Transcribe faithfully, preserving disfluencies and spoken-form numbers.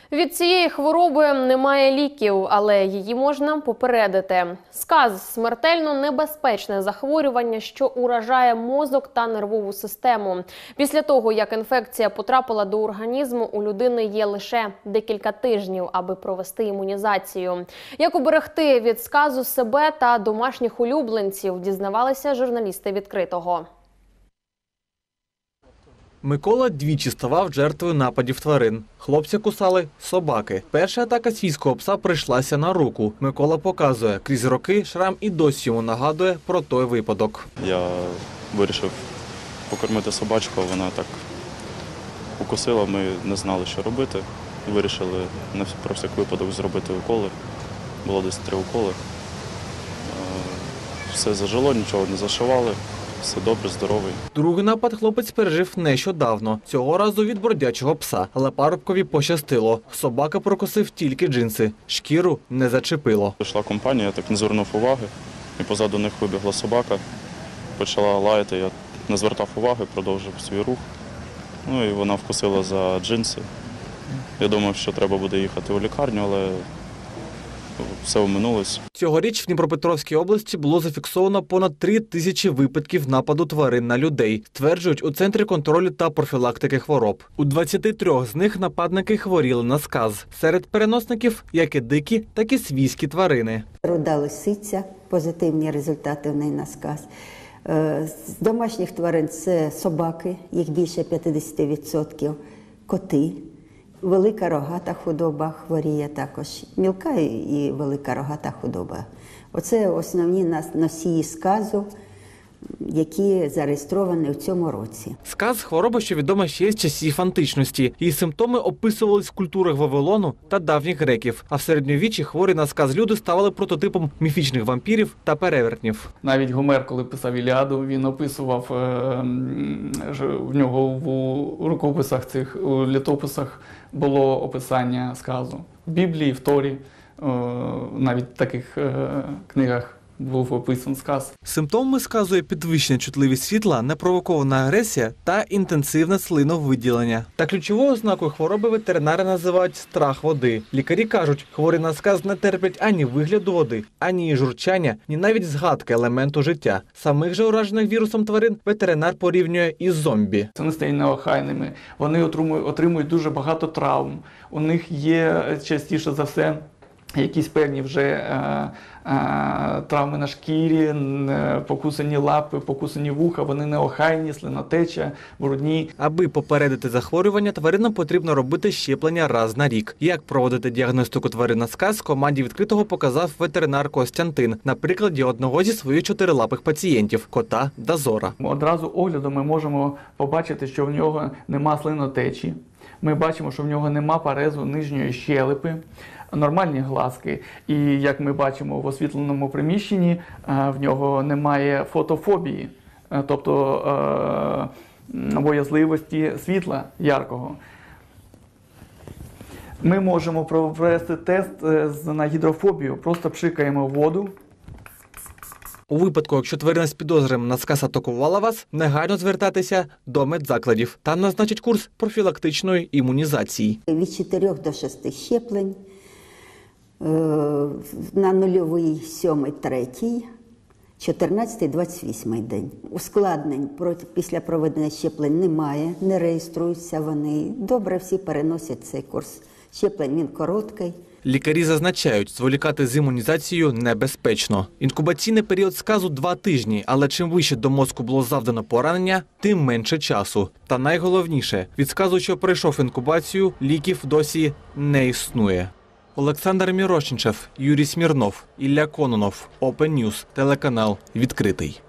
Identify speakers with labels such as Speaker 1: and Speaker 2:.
Speaker 1: Від цієї хвороби немає ліків, але її можна попередити. Сказ – смертельно небезпечне захворювання, що уражає мозок та нервову систему. Після того, як інфекція потрапила до організму, у людини є лише декілька тижнів, аби провести імунізацію. Як уберегти від сказу себе та домашніх улюбленців, дізнавалися журналісти «Відкритого».
Speaker 2: Микола двічі ставав жертвою нападів тварин. Хлопця кусали собаки. Перша атака свійського пса прийшлася на руку. Микола показує, крізь роки шрам і досі йому нагадує про той випадок.
Speaker 3: Я вирішив покормити собачку, вона так укусила, ми не знали, що робити. Вирішили про всяк випадок зробити уколи. Було десь три уколи. Все зажило, нічого не зашивали. Все добре, здоровий.
Speaker 2: Другий напад хлопець пережив нещодавно. Цього разу від бродячого пса. Але парубкові пощастило. Собака прокусив тільки джинси. Шкіру не зачепило.
Speaker 3: Прийшла компанія, я так не звернув уваги. І позаду них вибігла собака. Почала лаяти, я не звертав уваги, продовжив свій рух. Ну і вона вкусила за джинси. Я думав, що треба буде їхати у лікарню, але все оминулось.
Speaker 2: Цьогоріч в Дніпропетровській області було зафіксовано понад три тисячі випадків нападу тварин на людей, стверджують у Центрі контролю та профілактики хвороб. У двадцяти трьох з них нападники хворіли на сказ. Серед переносників як і дикі, так і свійські тварини.
Speaker 4: Руда лисиця, позитивні результати в неї на сказ. З домашніх тварин це собаки, їх більше п'ятдесят відсотків, коти. Велика рогата худоба хворіє також. Мілка і велика рогата худоба. Оце основні носії сказу, які зареєстровані в цьому році.
Speaker 2: Сказ – хвороба, що відома ще з часів античності. Її симптоми описувались в культурах Вавилону та давніх греків. А в середньовіччі хворі на сказ люди ставали прототипом міфічних вампірів та перевертнів.
Speaker 5: Навіть Гомер, коли писав Іліаду, він описував, в нього в рукописах цих, у літописах було описання сказу. В Біблії, в Торі, навіть в таких книгах був описан сказ.
Speaker 2: Симптомами сказу є підвищена чутливість світла, непровокована агресія та інтенсивне слиновиділення. Та ключовою ознакою хвороби ветеринари називають страх води. Лікарі кажуть, хворі на сказ не терплять ані вигляду води, ані її журчання, ні навіть згадки елементу життя. Самих же уражених вірусом тварин ветеринар порівнює із зомбі.
Speaker 5: Вони стають неохайними, вони отримують дуже багато травм. У них є частіше за все якісь певні вже е, е, травми на шкірі, е, покусані лапи, покусані вуха, вони неохайні, слинотеча, брудні.
Speaker 2: Аби попередити захворювання, тваринам потрібно робити щеплення раз на рік. Як проводити діагностику тварин на сказ, команді «Відкритого» показав ветеринар Костянтин на прикладі одного зі своїх чотирилапих пацієнтів – кота Дазора.
Speaker 5: Одразу оглядом ми можемо побачити, що в нього нема слинотечі. Ми бачимо, що в нього нема парезу нижньої щелепи, нормальні глазки. І, як ми бачимо в освітленому приміщенні, в нього немає фотофобії, тобто боязливості світла яркого. Ми можемо провести тест на гідрофобію, просто пшикаємо воду.
Speaker 2: У випадку, якщо тварина з підозрами на сказ атакувала вас, негайно звертатися до медзакладів. Там назначать курс профілактичної імунізації.
Speaker 4: Від чотирьох до шести щеплень, на нульовий, сьомий, третій, чотирнадцятий, двадцять восьмий день. Ускладнень після проведення щеплень немає, не реєструються вони. Добре всі переносять цей курс щеплень, він короткий.
Speaker 2: Лікарі зазначають, зволікати з імунізацією небезпечно. Інкубаційний період сказу – два тижні, але чим вище до мозку було завдано поранення, тим менше часу. Та найголовніше – від сказу, що пройшов інкубацію, ліків досі не існує. Олександр Мірошничев, Юрій Смірнов, Ілля Кононов, Open News, телеканал «Відкритий».